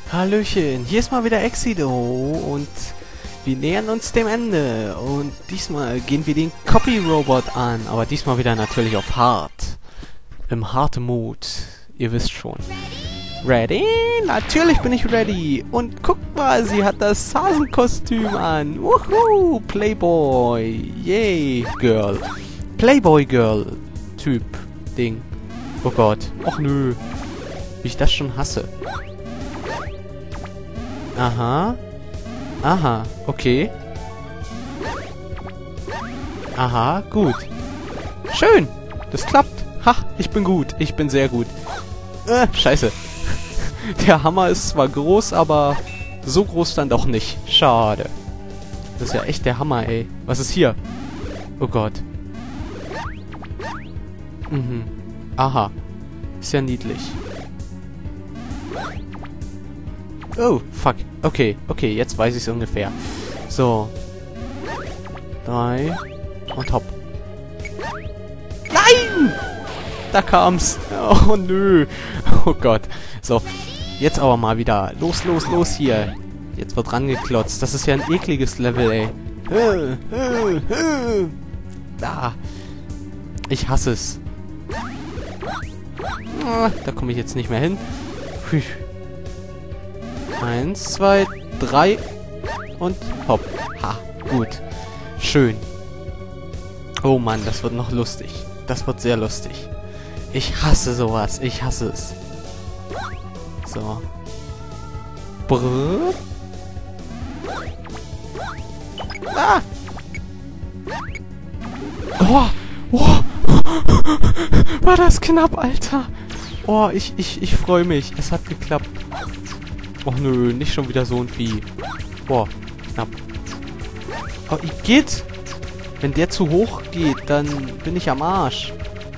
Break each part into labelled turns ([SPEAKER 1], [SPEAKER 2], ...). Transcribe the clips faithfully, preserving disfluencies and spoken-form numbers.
[SPEAKER 1] Hallöchen, hier ist mal wieder Exido und wir nähern uns dem Ende und diesmal gehen wir den Copy-Robot an, aber diesmal wieder natürlich auf Hard. Im harten Mode, ihr wisst schon. Ready? Natürlich bin ich ready und guckt mal, sie hat das Hasenkostüm an. Wuhu, Playboy, yay, Girl. Playboy Girl, Typ, Ding. Oh Gott, och nö, wie ich das schon hasse. Aha. Aha, okay. Aha, gut. Schön, das klappt. Ha, ich bin gut, ich bin sehr gut. Äh, scheiße. Der Hammer ist zwar groß, aber so groß dann doch nicht. Schade. Das ist ja echt der Hammer, ey. Was ist hier? Oh Gott. Mhm. Aha. Ist ja niedlich. Oh, fuck. Okay, okay, jetzt weiß ich es ungefähr. So. Drei. Und hopp. Nein! Da kam's. Oh, nö. Oh Gott. So. Jetzt aber mal wieder. Los, los, los hier. Jetzt wird rangeklotzt. Das ist ja ein ekliges Level, ey. Da. Ich hasse es. Da komme ich jetzt nicht mehr hin. Eins, zwei, drei und hopp. Ha, gut. Schön. Oh Mann, das wird noch lustig. Das wird sehr lustig. Ich hasse sowas. Ich hasse es. So. Brrr. Ah! Oh! Oh! War das knapp, Alter! Oh, ich, ich, ich freue mich. Es hat geklappt. Och nö, nicht schon wieder so ein Vieh. Boah, knapp. Oh, ich geht! Wenn der zu hoch geht, dann bin ich am Arsch.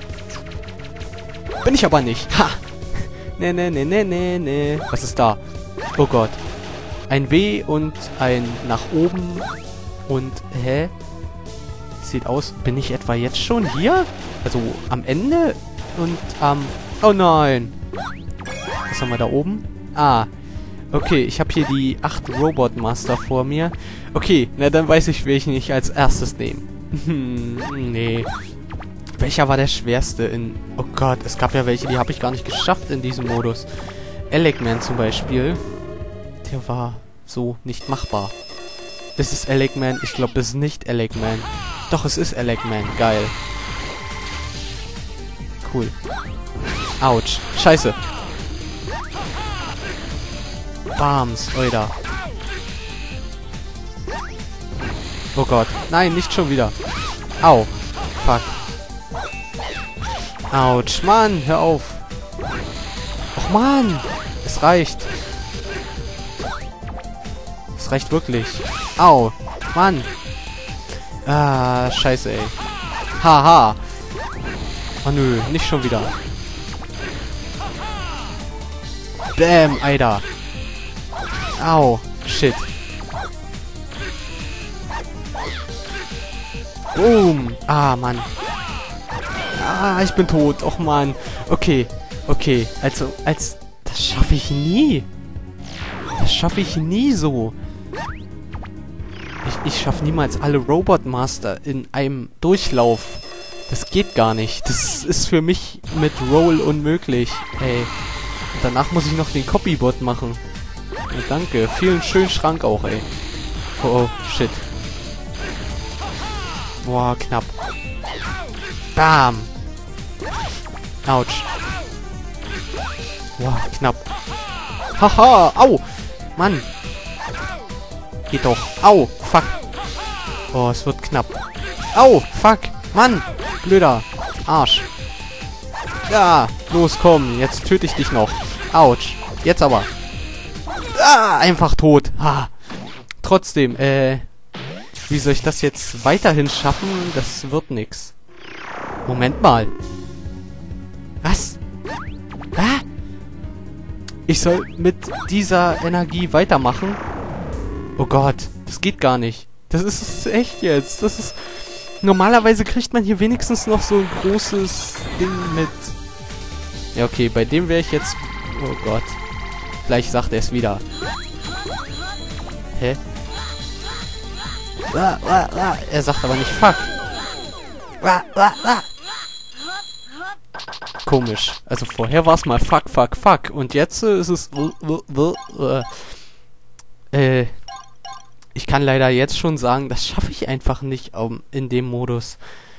[SPEAKER 1] Bin ich aber nicht. Ha! Ne, ne, ne, ne, ne, ne. Was ist da? Oh Gott. Ein W und ein nach oben. Und, hä? Sieht aus, bin ich etwa jetzt schon hier? Also, am Ende? Und am... Ähm, oh nein! Was haben wir da oben? Ah, okay, ich habe hier die acht Robot Master vor mir. Okay, na dann weiß ich, welchen ich als erstes nehme. Hm, nee. Welcher war der schwerste in... Oh Gott, es gab ja welche, die habe ich gar nicht geschafft in diesem Modus. Elecman zum Beispiel. Der war so nicht machbar. Ist es Elecman? Ich glaube, es ist nicht Elecman. Doch, es ist Elecman. Geil. Cool. Autsch. Scheiße. Bams, Oida. Oh Gott. Nein, nicht schon wieder. Au. Fuck. Autsch. Mann, hör auf. Och, Mann. Es reicht. Es reicht wirklich. Au. Mann. Ah, scheiße, ey. Haha. Oh nö, nicht schon wieder. Bäm, Alter. Au, shit. Boom. Ah, Mann. Ah, ich bin tot. Och, Mann. Okay, okay. Also, als... Das schaffe ich nie. Das schaffe ich nie so. Ich, ich schaffe niemals alle Robot Master in einem Durchlauf. Das geht gar nicht. Das ist für mich mit Roll unmöglich. Ey. Und danach muss ich noch den Copybot machen. Ja, danke. Vielen schönen Schrank auch, ey. Oh, oh, shit. Boah, knapp. Bam. Autsch. Boah, knapp. Haha, au. Mann. Geht doch. Au, fuck. Oh, es wird knapp. Au, fuck. Mann. Blöder Arsch. Ja, los, komm. Jetzt töte ich dich noch. Autsch. Jetzt aber. Ah, einfach tot. Ah. Trotzdem, äh... Wie soll ich das jetzt weiterhin schaffen? Das wird nix. Moment mal. Was? Ah? Ich soll mit dieser Energie weitermachen? Oh Gott, das geht gar nicht. Das ist echt jetzt. Das ist... Normalerweise kriegt man hier wenigstens noch so ein großes Ding mit... Ja, okay, bei dem wäre ich jetzt... Oh Gott. Gleich sagt er es wieder. Hä? Ah, ah, ah. Er sagt aber nicht fuck. Ah, ah, ah. Komisch. Also vorher war es mal fuck, fuck, fuck. Und jetzt äh, ist es... Äh, ich kann leider jetzt schon sagen, das schaffe ich einfach nicht um, in dem Modus.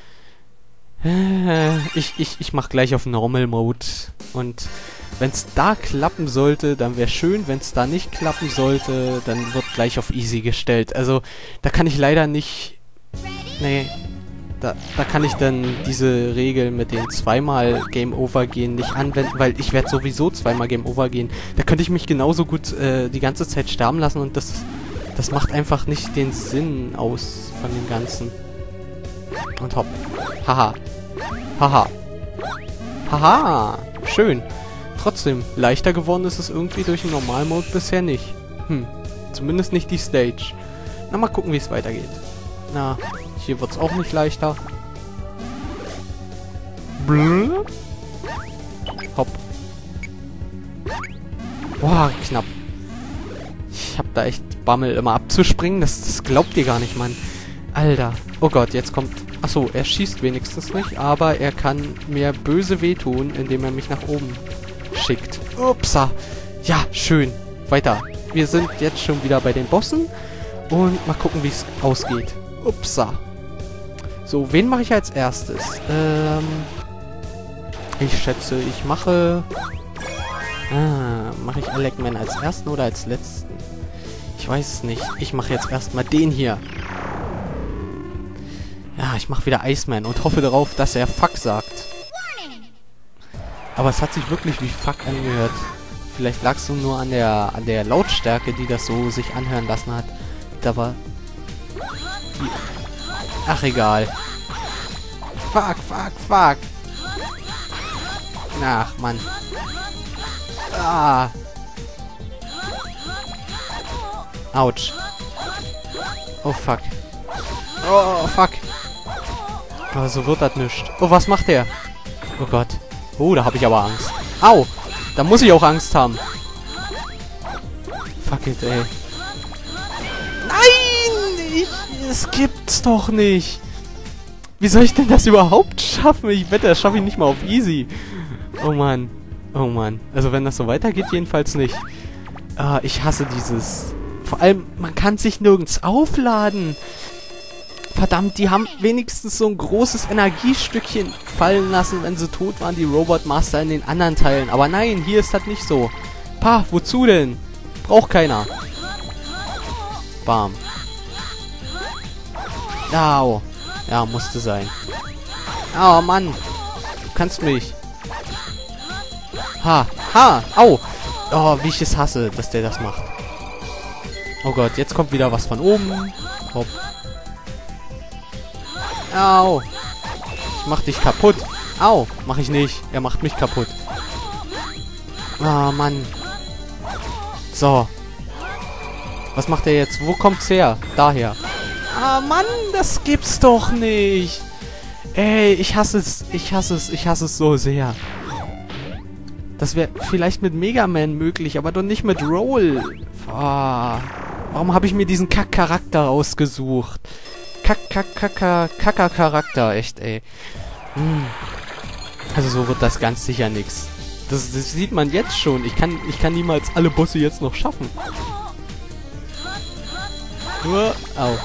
[SPEAKER 1] Äh, ich ich, ich mache gleich auf Normal Mode. Und wenn es da klappen sollte, dann wäre schön. Wenn es da nicht klappen sollte, dann wird gleich auf Easy gestellt. Also, da kann ich leider nicht... Nee... Da, da kann ich dann diese Regel mit den zweimal Game Over gehen nicht anwenden, weil ich werde sowieso zweimal Game Over gehen. Da könnte ich mich genauso gut äh, die ganze Zeit sterben lassen und das, das macht einfach nicht den Sinn aus von dem Ganzen. Und hopp. Haha. Haha. Haha. Schön. Trotzdem, leichter geworden ist es irgendwie durch den Normalmode bisher nicht. Hm. Zumindest nicht die Stage. Na, mal gucken, wie es weitergeht. Na... Hier wird es auch nicht leichter. Blö. Hopp. Boah, knapp. Ich hab da echt Bammel, immer abzuspringen. Das, das glaubt ihr gar nicht, Mann. Alter. Oh Gott, jetzt kommt... Achso, er schießt wenigstens nicht, aber er kann mir böse wehtun, indem er mich nach oben schickt. Upsa. Ja, schön. Weiter. Wir sind jetzt schon wieder bei den Bossen. Und mal gucken, wie es ausgeht. Upsa. So, wen mache ich als erstes? Ähm, ich schätze, ich mache... Ah, mache ich Elecman als ersten oder als letzten? Ich weiß es nicht. Ich mache jetzt erstmal den hier. Ja, ich mache wieder Iceman und hoffe darauf, dass er Fuck sagt. Aber es hat sich wirklich wie Fuck angehört. Vielleicht lag es nur an der, an der Lautstärke, die das so sich anhören lassen hat. Da war... Die Ach, egal. Fuck, fuck, fuck. Ach, Mann. Ah. Autsch. Oh, fuck. Oh, fuck. Oh, so wird das nicht. Oh, was macht der? Oh Gott. Oh, da habe ich aber Angst. Au. Da muss ich auch Angst haben. Fuck it, ey. Nein! Ich... Es gibt's doch nicht. Wie soll ich denn das überhaupt schaffen? Ich wette, das schaffe ich nicht mal auf Easy. Oh Mann. Oh Mann. Also wenn das so weitergeht, jedenfalls nicht. Ah, ich hasse dieses. Vor allem, man kann sich nirgends aufladen. Verdammt, die haben wenigstens so ein großes Energiestückchen fallen lassen, wenn sie tot waren, die Robot Master in den anderen Teilen. Aber nein, hier ist das nicht so. Pah, wozu denn? Braucht keiner. Bam. Au. Ja, musste sein. Oh, Mann. Du kannst mich. Ha. Ha. Au. Oh, wie ich es hasse, dass der das macht. Oh Gott, jetzt kommt wieder was von oben. Hopp. Au. Ich mach dich kaputt. Au. Mach ich nicht. Er macht mich kaputt. Ah, Mann. So. Was macht er jetzt? Wo kommt's her? Daher. Ah, Mann, das gibt's doch nicht. Ey, ich hasse es. Ich hasse es. Ich hasse es so sehr. Das wäre vielleicht mit Mega Man möglich, aber doch nicht mit Roll. Ah, warum habe ich mir diesen Kack-Charakter ausgesucht? Kack-Kack-Kacker-Kacker-Charakter, echt, ey. Hm. Also so wird das ganz sicher nix. Das, das sieht man jetzt schon. Ich kann, ich kann niemals alle Bosse jetzt noch schaffen. Nur, au.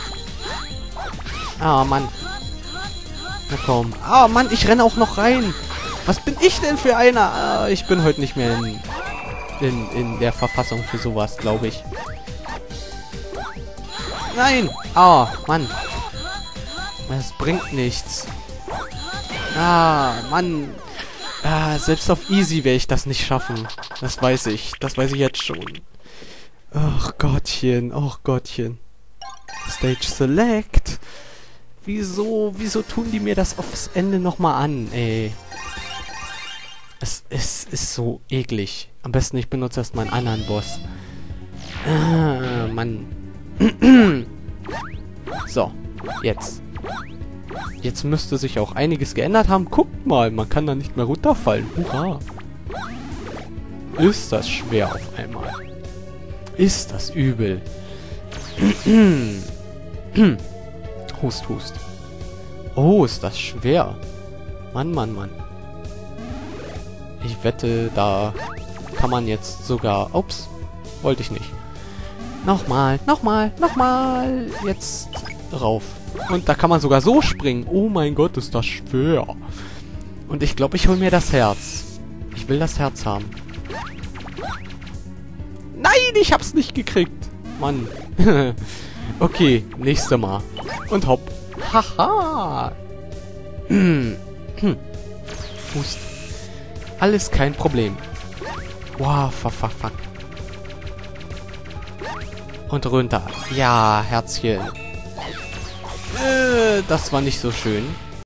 [SPEAKER 1] Ah, Mann. Na komm. Ah, Mann, ich renne auch noch rein. Was bin ich denn für einer? Ah, ich bin heute nicht mehr in, in, in der Verfassung für sowas, glaube ich. Nein! Ah, Mann. Das bringt nichts. Ah, Mann. Ah, selbst auf Easy werde ich das nicht schaffen. Das weiß ich. Das weiß ich jetzt schon. Ach Gottchen, ach Gottchen. Stage Select. Wieso, wieso tun die mir das aufs Ende nochmal an, ey? Es, es ist so eklig. Am besten ich benutze erstmal einen anderen Boss. Ah, Mann. So, jetzt. Jetzt müsste sich auch einiges geändert haben. Guckt mal, man kann da nicht mehr runterfallen. Hurra. ist das schwer auf einmal. Ist das übel. Hust, hust. Oh, ist das schwer. Mann, Mann, Mann. Ich wette, da kann man jetzt sogar... Ups, wollte ich nicht. Nochmal, nochmal, nochmal. Jetzt rauf. Und da kann man sogar so springen. Oh mein Gott, ist das schwer. Und ich glaube, ich hole mir das Herz. Ich will das Herz haben. Nein, ich hab's nicht gekriegt. Mann. Okay, nächste Mal. Und hopp. Haha. Hust. Alles kein Problem. Wow, fuck, fuck, fuck. Und runter. Ja, Herzchen. Äh, das war nicht so schön.